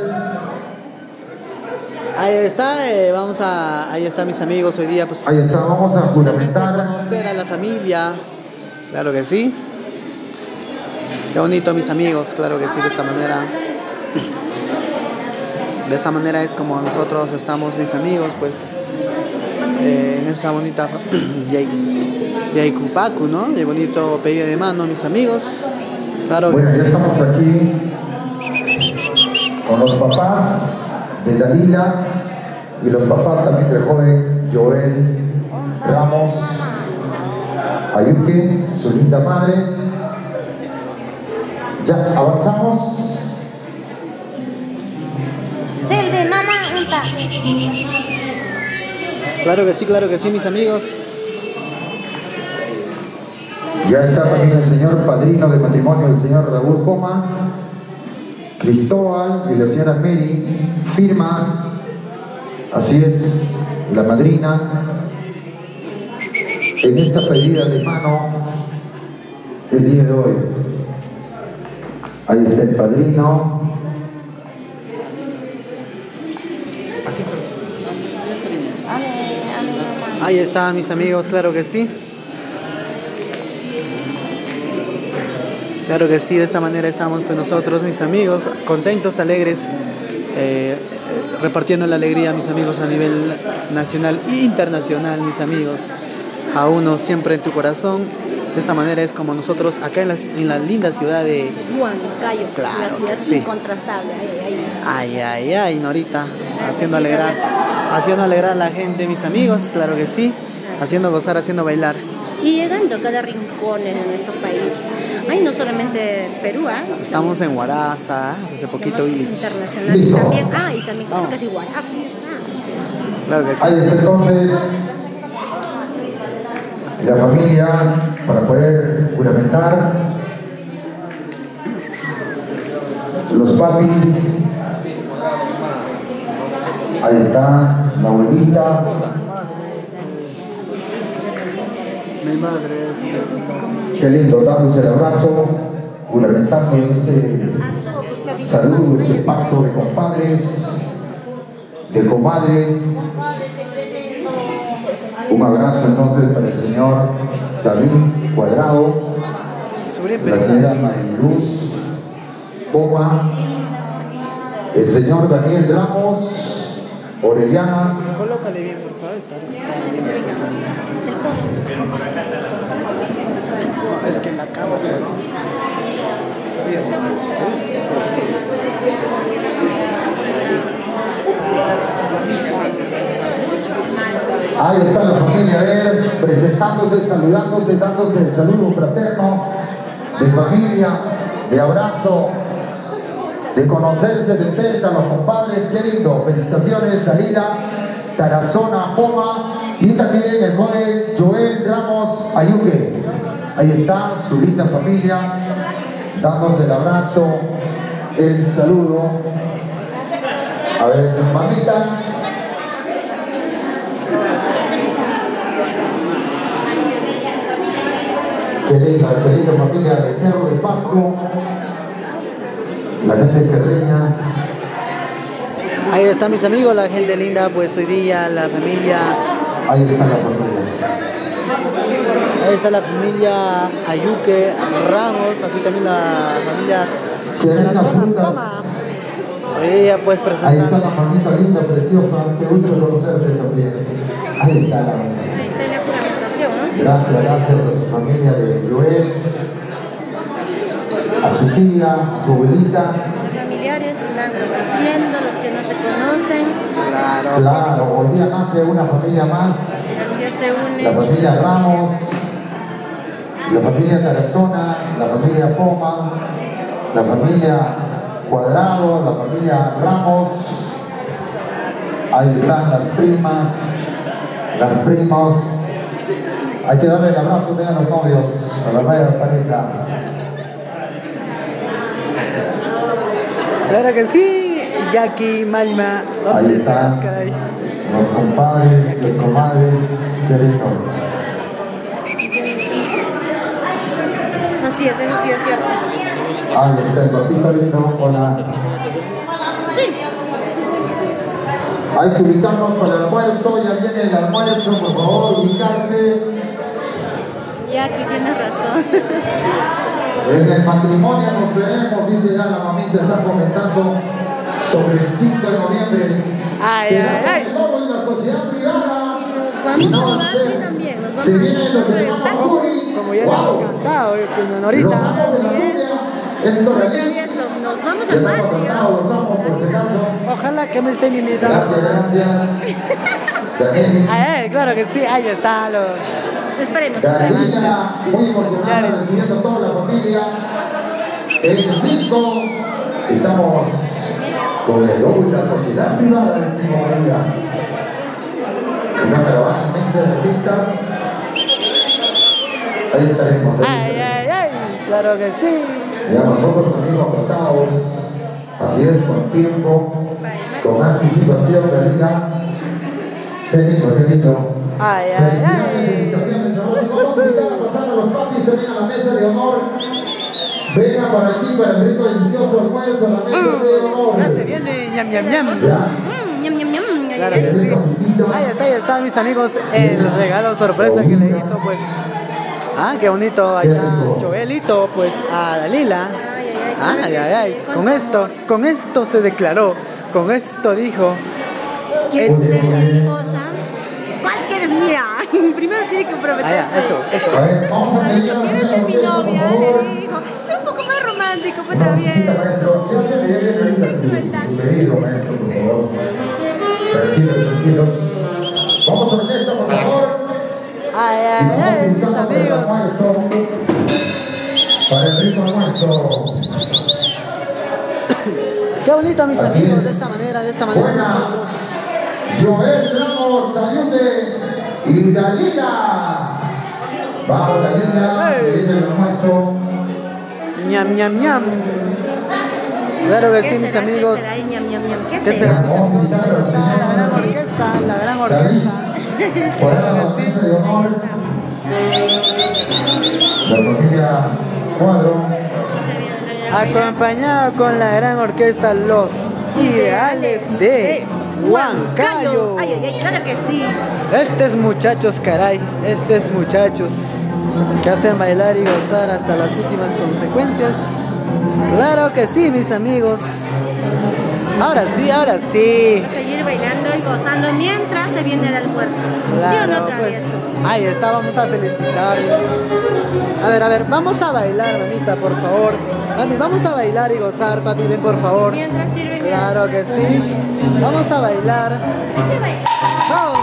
Ahí está, eh, vamos a, ahí está mis amigos hoy día, pues Ahí está, vamos a juramentar. conocer a la familia, claro que sí. Qué bonito, mis amigos, claro que sí, de esta manera. De esta manera es como nosotros estamos, mis amigos, pues eh, en esta bonita Yay- Yaycupacu, ¿no? De bonito pedido de mano, mis amigos. Claro que Bueno, ya sí. estamos aquí con los papás de Dalila y los papás también del joven Joel Ramos Ayuque, su linda madre. Ya, avanzamos. Selve, mamá, unta. Claro que sí, claro que sí, mis amigos. Ya está también el señor padrino de matrimonio, el señor Raúl Coma, Cristóbal y la señora Mary, firma, así es, la madrina, en esta pedida de mano el día de hoy. Ahí está el padrino. Ahí está, mis amigos, claro que sí. Claro que sí, de esta manera estamos pues nosotros, mis amigos, contentos, alegres, eh, eh, repartiendo la alegría, mis amigos, a nivel nacional e internacional, mis amigos. a uno siempre en tu corazón. De esta manera es como nosotros acá en la, en la linda ciudad de Huancayo, claro, la ciudad sí. incontrastable. Ay, ay, ay, ay, Norita, haciendo alegrar, haciendo alegrar a la gente, mis amigos, claro que sí, haciendo gozar, haciendo bailar. Y llegando a cada rincón en nuestro país. Ay, no solamente Perú, ¿eh? Estamos en Huaraza, hace poquito Illich. Internacionales también. Ah, y también claro que sí, Huaraza, sí está. Claro que sí. Ahí está entonces la familia para poder juramentar. Los papis. Ahí está la abuelita. Mi madre. Qué lindo, dándose el abrazo, juramentando este saludo, este pacto de compadres, de comadre. Un abrazo entonces para el señor David Cuadrado, la señora Mariluz Poma, el señor Daniel Ramos Orellana. Colócale bien, por favor. Es que en la cámara. Ahí está la familia, a ver, presentándose, saludándose, dándose el saludo fraterno de familia, de abrazo, de conocerse de cerca, los compadres. Qué lindo. Felicitaciones, Dalila, Tarazona, Poma y también el joven Joel Ramos Ayuque. Ahí está su linda familia, dándose el abrazo, el saludo. A ver, mamita. Qué linda, qué linda familia de Cerro de Pasco. La gente serreña. Ahí están mis amigos, la gente linda, pues hoy día la familia. Ahí está la familia. Ahí está la familia Ayuque Ramos, así también la familia de la zona Poma. Hoy día pues presentando. Ahí está la familia linda, preciosa, qué gusto conocerte también. Ahí está la Ahí está la juramentación, ¿no? Gracias, gracias a su familia de Joel, a su tía, a su abuelita. Los familiares están diciendo, los que no se conocen. Claro, claro, hoy día nace una familia más. Así se une. La familia Ramos, la familia Tarazona, la familia Poma, la familia Cuadrado, la familia Ramos. Ahí están las primas, las primos. Hay que darle el abrazo a los novios, a la nueva pareja. Claro que sí, Jackie, Malma, ¿dónde ahí estás, están caray? los compadres, los comadres, qué lindo. Así es, eso sí es cierto. Ahí está el papito lindo, hola. Sí. Hay que ubicarnos para el almuerzo, ya viene el almuerzo, por favor, ubicarse. Jackie, tienes razón. En el matrimonio nos veremos, dice ya la mamita, está comentando sobre el cinco de noviembre. Ay, será ay, ay. el lobo y la sociedad privada. Y nos vamos no a va a ser. también, nos vamos Se vienen los a hermanos Rui. Como ya Wow. le hemos cantado, eh, con Los Norita. amos de la cumbia. Esto Y realmente. eso, nos vamos Ya al no hemos patio. cantado, los amos por si acaso. Ojalá que me estén invitando. Gracias, gracias. Daniel. Ay, ay, claro que sí, ahí están los. Esperemos. Carolina, muy emocionada, recibiendo a toda la familia. El cinco, estamos con el lobo y la sociedad privada del Primo María. Una caravana inmensa de artistas. Ahí estaremos. Ahí Ay, estaremos. ay, ay, claro que sí. Ya nosotros también apretados. Así es, con tiempo, con anticipación de liga. Qué lindo, qué lindo. Ay, ay, Felicidades, ay. felicitaciones. Vamos a invitar a pasar a los papis también a la mesa de honor. Venga para aquí, para el rico y delicioso almuerzo, a la mesa de honor. Ya se viene ñam ñam ñam. Ya. Mm, ñam, ñam, ñam. Claro que sí. Ahí está, ahí está, mis amigos, el regalo sorpresa que le hizo, pues. Ah, qué bonito, ahí está Joelito, pues, a Dalila. Ay, ay, ay, con esto, con esto se declaró, con esto dijo. ¿Quieres ser mi esposa? ¿Cuál quieres mía? Primero tiene que comprometerse. Ah, ya, eso, eso. A ver, vamos a pedir a la ¿Quieres señora ser mi Orquesta, por novia? favor. Le dijo. Es un poco más romántico, pues No, también. chiquita, maestro. Ya viene, ya viene ahorita tu, tu pedido, maestro, por favor. Tranquilos, tranquilos. Vamos, orquesta, por favor. Ay, ay, ay, mis amigos. Para el rico almuerzo. Qué bonito, mis Así amigos, es. de esta manera, de esta manera Juega nosotros. Joel Ramos, Ayute y Dalila. Vamos, Dalila, que viene el almuerzo. Ñam, ñam, ñam. Claro que sí, mis amigos. ¿Qué será? Ñam, ñam, ñam. ¿Qué ¿Qué será, mis Vamos a amigos? invitar a Ahí la está la gran señora orquesta, la gran David, orquesta. por la bautismo de honor. La familia Cuadro. Acompañado con la gran orquesta Los Ideales de Huancayo. Ay, ay, ay, claro que sí. Estos muchachos, caray, estos muchachos que hacen bailar y gozar hasta las últimas consecuencias. Claro que sí, mis amigos. Ahora sí, ahora sí. Seguir bailando y gozando mientras se viene el almuerzo. Claro, ¿Sí o no, pues travieso? ahí está, vamos a felicitarle. A ver, a ver, vamos a bailar, mamita, por favor. Mami, vamos a bailar y gozar, papi, ven por favor. Mientras sirven. Claro que sí. Vamos a bailar. Vamos.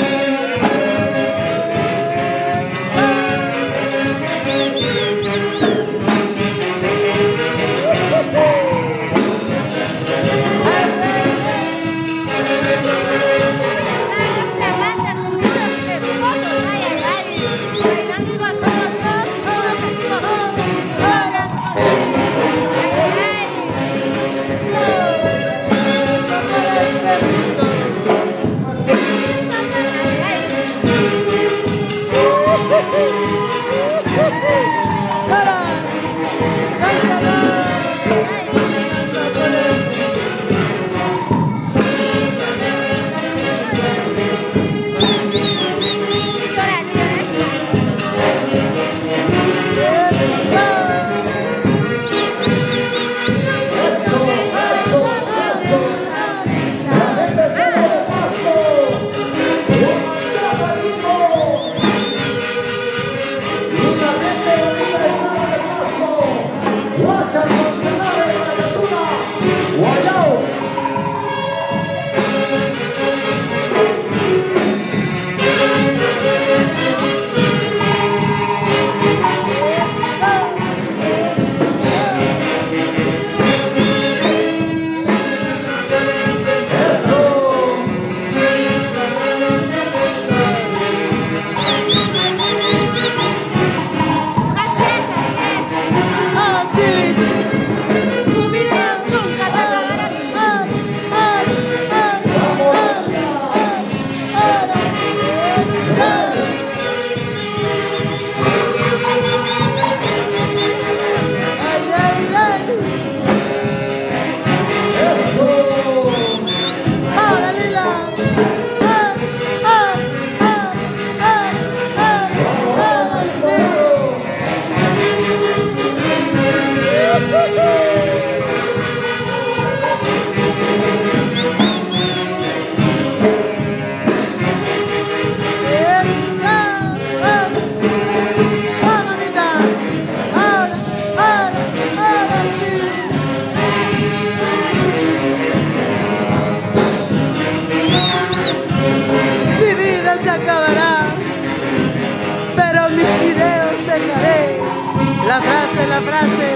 La frase, la frase.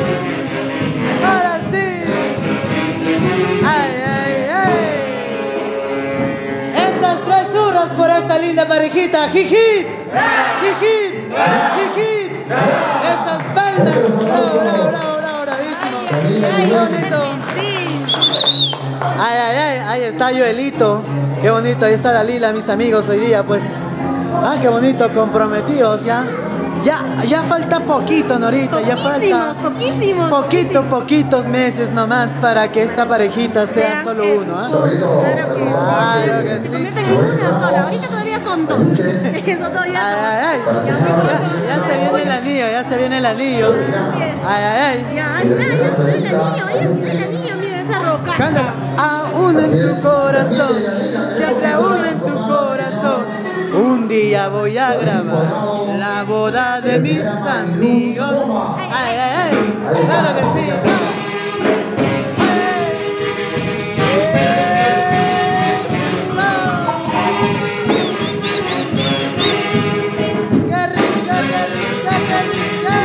Ahora sí. Ay, ay, ay. Esas tres zurras por esta linda parejita. Jiji. Jiji. Jiji. Esas palmas. Bravo, bravo, bravo, bravo, bravísimo. Qué bonito. Ay, ay, ay. Ahí está Joelito. Qué bonito. Ahí está Dalila, mis amigos, hoy día, pues. Ah, qué bonito, comprometidos ya. Ya, ya falta poquito, Norita, ya falta poquísimos, poquito, poquitos meses nomás para que esta parejita sea solo uno, ¿ah? Claro que, claro que sí. Se convierten en una sola, ahorita todavía son dos. Eso todavía ay, ay, ay. Ya, ya se viene el anillo, ya se viene el anillo. Ay, ay, ay. Ya está, ya está el anillo, ahí está el anillo, mira esa roca. Cántala. Aún en tu corazón, siempre aún en tu corazón. Un día voy a grabar la boda de mis amigos. Ay, ay, ay, claro que sí. ¡Qué rica, qué rica, qué rica!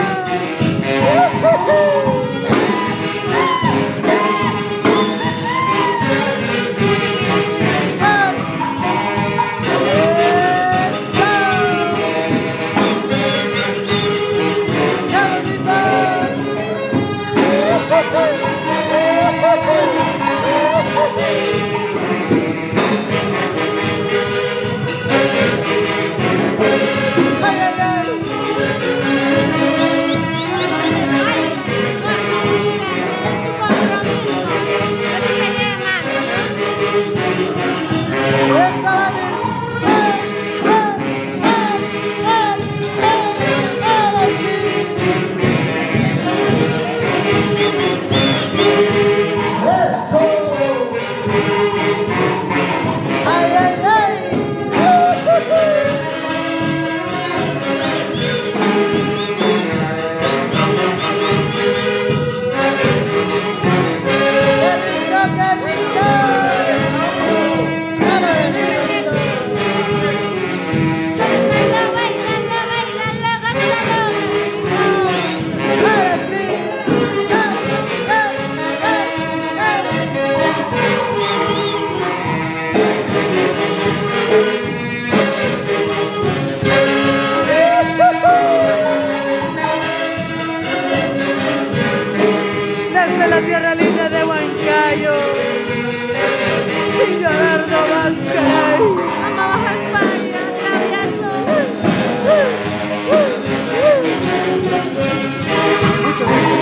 La tierra linda de Huancayo, sin llorar no vas, caray. Vamos a España, travieso. Mucho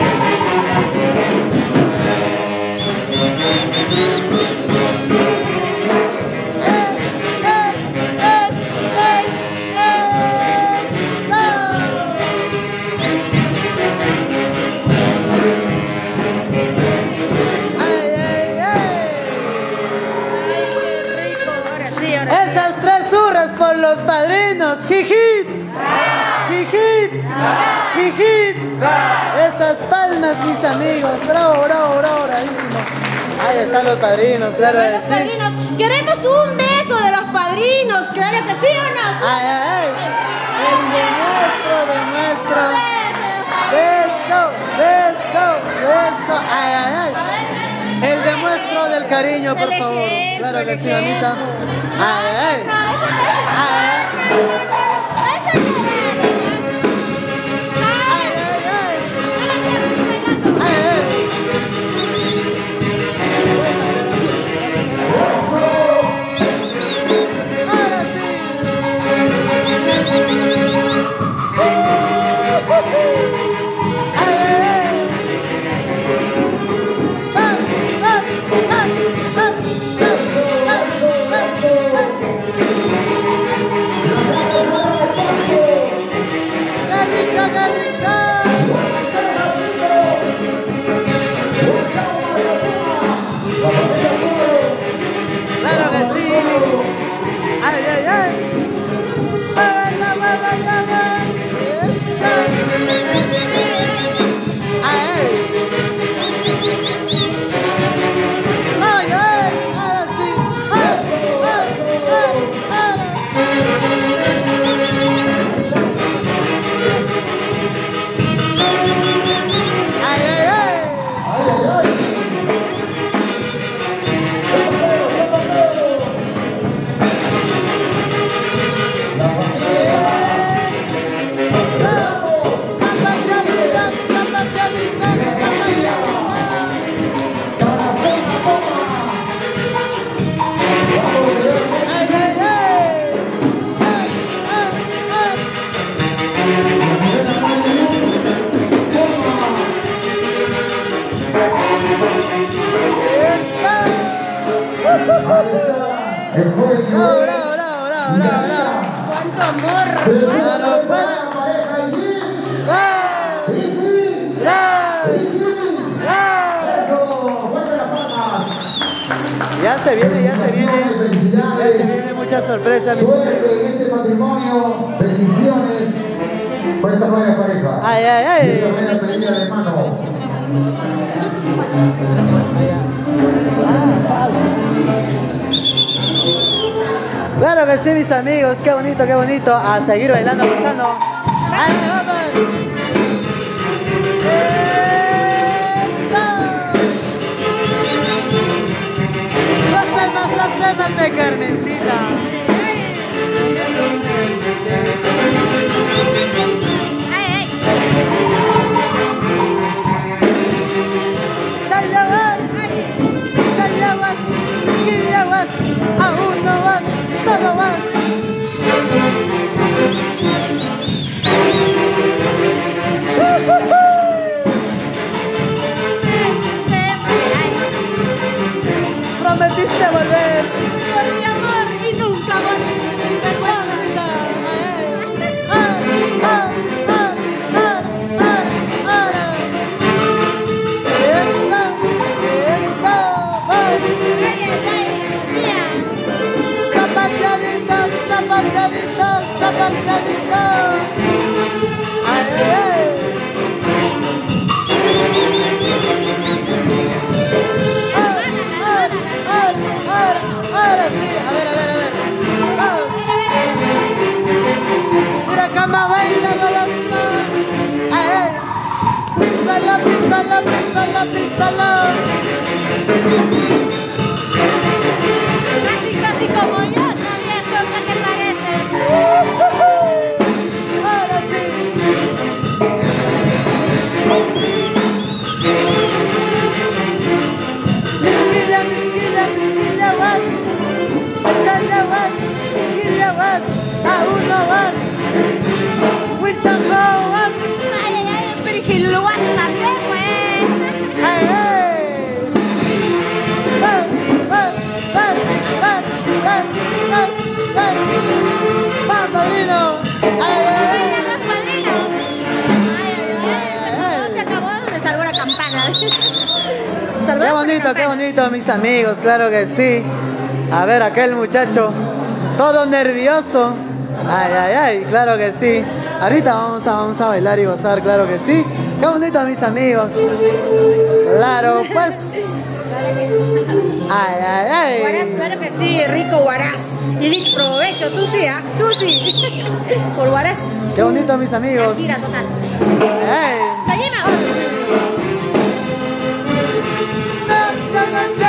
esas tres hurras por los padrinos, jijit, jijit, jijit. Esas palmas, mis amigos, bravo, bravo, bravo, bravísimo. Ahí están los padrinos, claro que sí. Padrinos. Queremos un beso de los padrinos, claro que sí o no. Ay, ay, ay. El de nuestro, de nuestro. Beso, beso, beso. Ay, ay, ay. El demuestro del cariño, por favor. Claro que sí, mamita. Ay, ay. Ay, Bravo, bravo, bravo, bravo, bravo. ¡Cuánto amor! Claro, pues. Ya se viene, ya se viene. Ya se viene muchas sorpresas. Suerte en este matrimonio, bendiciones por esta nueva pareja. Ay, ay, ay. Esta nueva pedida de mano. Claro que sí, mis amigos, qué bonito, qué bonito. A seguir bailando, gozando. ¡Ay, vamos! Los temas, los temas de Carmencita. Chayaguas, chayaguas, quillaguas, aún no vas, todo vas. Prometiste volver Por mi amor y nunca volví. Zapateaditos, zapateaditos, zapateaditos. Ay, ay, ay. Ahora sí, a ver, a ver, a ver. Vamos. Mira cómo baila golosa. Ay, ay. Písalo, písalo, písalo, písalo. Casi, casi como yo, travieso, ¿qué te parece? Ahora sí. Misquilla, misquilla, misquilla vas. Achalla vas, quilla vas, aún no vas. Wilton Go vas. Ay, ay, ay, Virgil Luas también, pues. Ay, ay. Vas, vas, vas, vas, vas, vas, vas. Va, padrino. Ay, ay, ay. Los padrinos. Ay, ay, ay, se acabó, se salvó la campana. Salvó Qué la bonito, campana. qué bonito, mis amigos, claro que sí. A ver, aquel muchacho, todo nervioso. Ay, ay, ay, claro que sí. Ahorita vamos a, vamos a bailar y gozar, claro que sí. Qué bonito, mis amigos. Claro, pues. Ay, ay, ay. Guarás, claro que sí, rico guarás. Y dicho provecho, tú sí, ¿ah? Tú sí. Por guarás. Qué bonito, mis amigos. Mira, total. Ay. Seguimos. Noche, noche.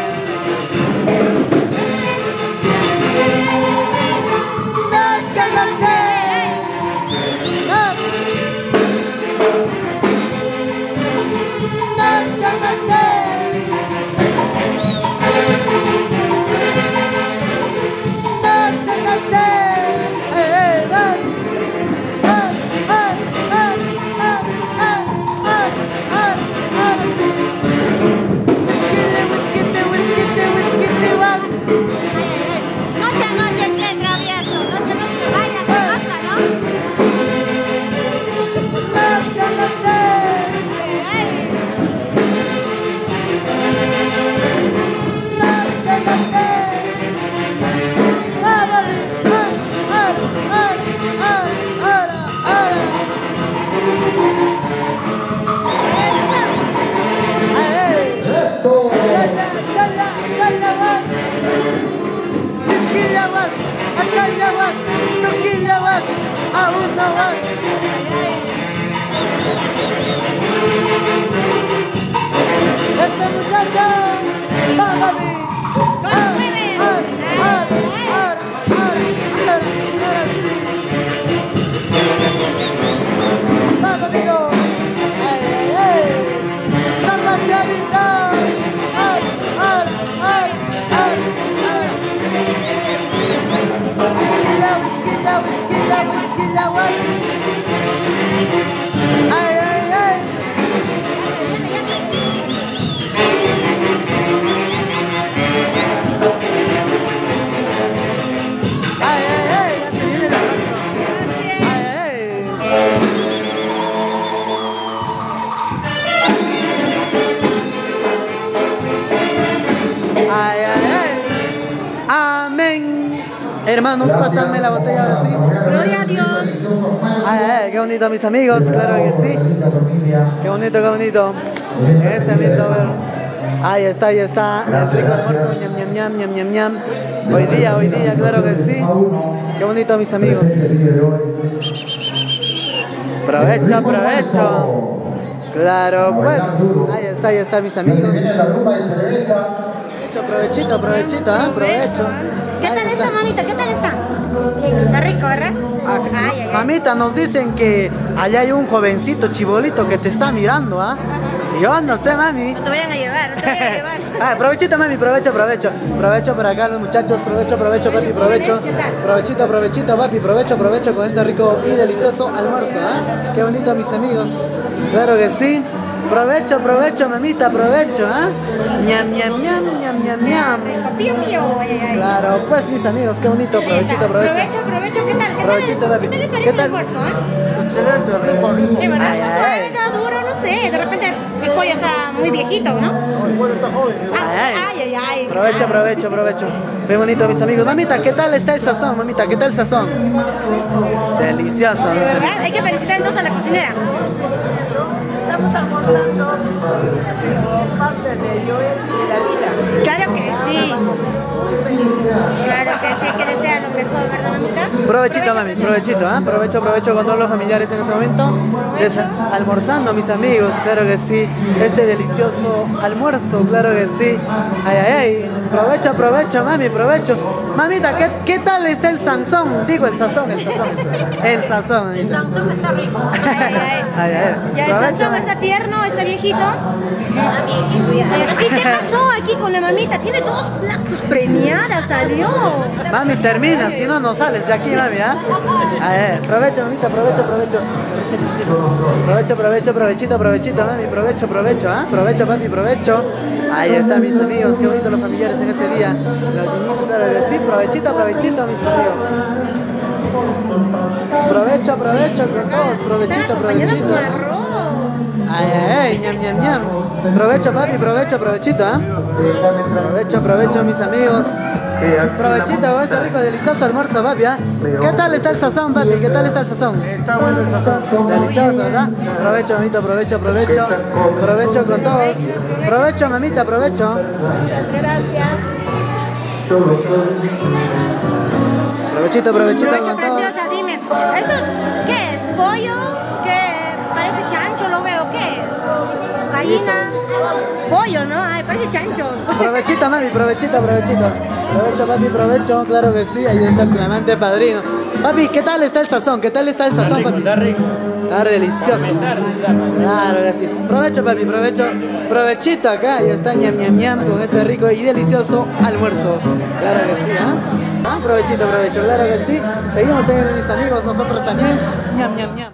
Noche, noche. Noche, noche. Noche, noche. Eh, eh, vas. Ah, ah, ah, ah, Hermanos, pásenme la botella ahora sí. Gloria a Dios. Ay, ay, qué bonito, mis amigos, claro que sí. Qué bonito, qué bonito. En este ambiente, a ver. Ahí está, ahí está. El rico almuerzo, ñam, ñam, ñam, ñam, ñam. Hoy día, hoy día, claro que sí. Qué bonito, mis amigos. Provecho, provecho. Claro, pues. Ahí está, ahí está, mis amigos. Provecho, provechito, provechito, ¿eh? Provecho. ¿Qué tal está, mamita? ¿Qué tal está? Está rico, ¿verdad? Ah, ay, ay, mamita, nos dicen que allá hay un jovencito chibolito que te está mirando, ¿ah? ¿eh? Yo no sé, mami. No te vayan a llevar, no te vayan a llevar. Ah, provechito, mami, provecho, provecho. Provecho para acá los muchachos, provecho, provecho, papi, provecho. Provechito, provechito, papi, provecho, provecho con este rico y delicioso almuerzo, ¿ah? ¿eh? Qué bonito, mis amigos. Claro que sí. Provecho, provecho, mamita, provecho, ¿ah? ¿eh? Ñam, ñam, ñam, ñam, ñam, ñam. Pío, pío. Claro, pues, mis amigos, qué bonito, provechito, provecho. Provecho, provecho, ¿qué tal? ¿Qué Provechito, tal? papi. ¿Qué tal? ¿Qué tal? Almuerzo, eh? Excelente, rico, rico. Sí, ¿verdad? Ay, Pues, ay. está duro, no sé. De repente el pollo está muy viejito, ¿no? No, igual está joven. Ay, ay. Ay, ay, ay. Provecho, provecho, provecho. Qué bonito, mis amigos. Mamita, ¿qué tal está el sazón? Mamita, ¿qué tal el sazón? Delicioso, De ¿no? verdad, hay que felicitar entonces a la cocinera. Estamos almorzando por parte de Joel y Dalila. Claro que sí. Claro que sí, hay que desear lo mejor, ¿verdad, mamita? Provechito, mami, provechito, ¿ah? ¿eh? Provecho, provecho con todos los familiares en este momento. Desa- almorzando, mis amigos, claro que sí. Este delicioso almuerzo, claro que sí. Ay, ay, ay. Provecho, provecho, mami, provecho. Mamita, ¿qué, qué tal está el Sansón? Digo, el sazón, el sazón. El sazón, mamita. El Sansón está rico. Ay, ay, ay. Ay, ay. Ya, el Provecho, Sansón mami. está tierno, está viejito. Está viejito ya. ¿Qué, ¿Qué pasó aquí con la mamita? Tiene dos platos premiadas, salió. Mami, termina, si no, no sales de aquí, mami, ¿ah? Ay, ay. Provecho, mamita, provecho, provecho. Provecho, provecho, provechito, provechito, mami, provecho, provecho, ¿ah? Provecho, papi, provecho. Ahí están mis amigos, qué bonito los familiares en este día. Los niñitos, claro que sí, provechito, provechito, mis amigos. Provecho, provecho con todos, provechito, provechito. Ay, ay, ay, ñam, ñam, ñam. Provecho, papi, provecho, provechito, ¿ah? Provecho, provecho, mis amigos. Provechito con este rico, delicioso almuerzo, papi, ¿ah? ¿Qué tal está el sazón, papi? ¿Qué tal está el sazón? Está bueno el sazón. Delicioso, ¿verdad? Provecho, mamita, provecho, provecho. Provecho con todos. Provecho, mamita, provecho. Muchas gracias. Provechito, provechito Provecho, con todos. preciosa, dime. ¿Eso qué es? ¿Pollo? ¿Qué? Parece chancho, lo veo. ¿Qué es? ¿Gallina? Pollo, ¿no? Ay, parece chancho. Provechito, mami, provechito, provechito. Provecho, papi, provecho. Claro que sí, ahí está el flamante padrino. Papi, ¿qué tal está el sazón? ¿Qué tal está el sazón, papi? Está rico. Está delicioso. Claro que sí. Provecho, papi, provecho. Provechito acá, ahí está ñam, ñam, ñam con este rico y delicioso almuerzo. Claro que sí, ¿ah? ¿Ah? Provechito, provecho, claro que sí. Seguimos ahí, mis amigos, nosotros también. Ñam, ñam, ñam.